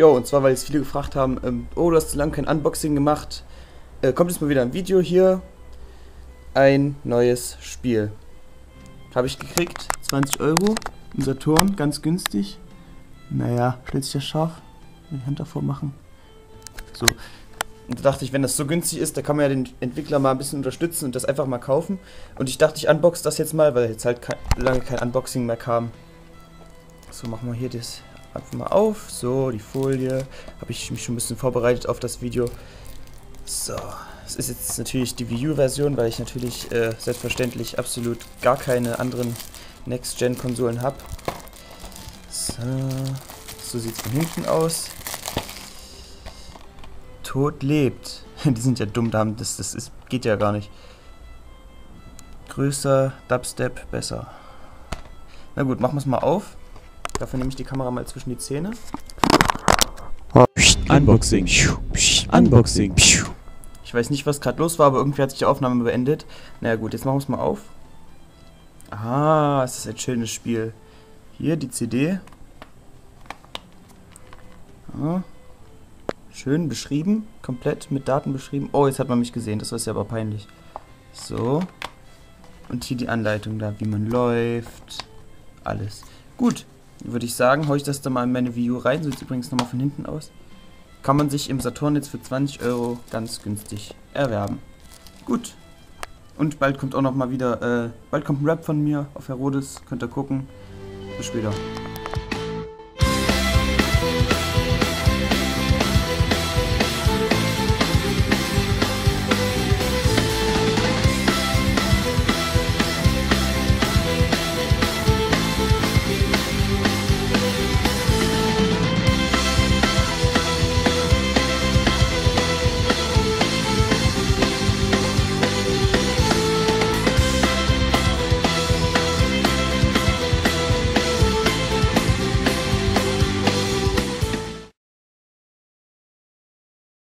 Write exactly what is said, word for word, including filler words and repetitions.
Jo, und zwar, weil jetzt viele gefragt haben, ähm, oh, du hast zu lange kein Unboxing gemacht. Äh, kommt jetzt mal wieder ein Video hier. Ein neues Spiel. Habe ich gekriegt. zwanzig Euro im Saturn, ganz günstig. Naja, stellt sich das scharf. Die Hand davor machen. So. Und da dachte ich, wenn das so günstig ist, da kann man ja den Entwickler mal ein bisschen unterstützen und das einfach mal kaufen. Und ich dachte, ich unbox das jetzt mal, weil jetzt halt kein, lange kein Unboxing mehr kam. So, machen wir hier das einfach mal auf. So, die Folie. Habe ich mich schon ein bisschen vorbereitet auf das Video. So, es ist jetzt natürlich die Wii U-Version, weil ich natürlich äh, selbstverständlich absolut gar keine anderen Next-Gen-Konsolen habe. So, so sieht es von hinten aus. Tod lebt. Die sind ja dumm, das, das ist, geht ja gar nicht. Größer, Dubstep, besser. Na gut, machen wir es mal auf. Dafür nehme ich die Kamera mal zwischen die Zähne. Unboxing. Unboxing. Ich weiß nicht, was gerade los war, aber irgendwie hat sich die Aufnahme beendet. Naja gut, jetzt machen wir es mal auf. Ah, es ist ein schönes Spiel. Hier die C D. Ja. Schön beschrieben, komplett mit Daten beschrieben. Oh, jetzt hat man mich gesehen, das ist ja aber peinlich. So. Und hier die Anleitung da, wie man läuft. Alles. Gut, würde ich sagen, hau ich das dann mal in meine Wii U rein. So sieht es übrigens nochmal von hinten aus. Kann man sich im Saturn jetzt für zwanzig Euro ganz günstig erwerben. Gut. Und bald kommt auch noch mal wieder, äh, bald kommt ein Rap von mir auf Herodes. Könnt ihr gucken. Bis später.